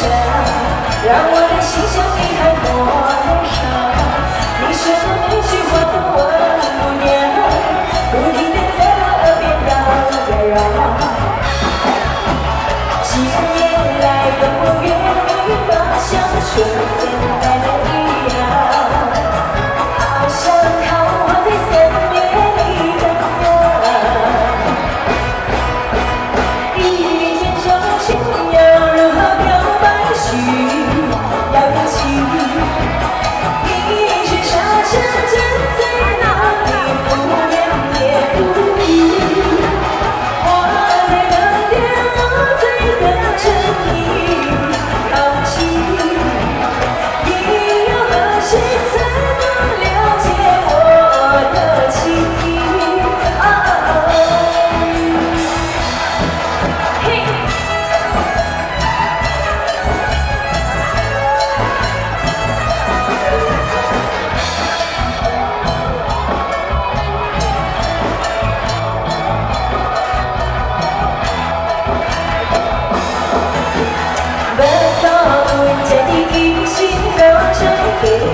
下，让我的心像你还多伤。你说的每句话都我不念，不停地在我耳边绕呀绕。几年来都不愿意放下，春天来了一样，好像桃花在3月里荡漾。一见钟情要如何表白？需要勇气。一曲沙尘站在那里，不言也不语。我在等点，我在等着你靠近。你要和谁才能了解我的情意？嘿。奔跑在第一心，让谁给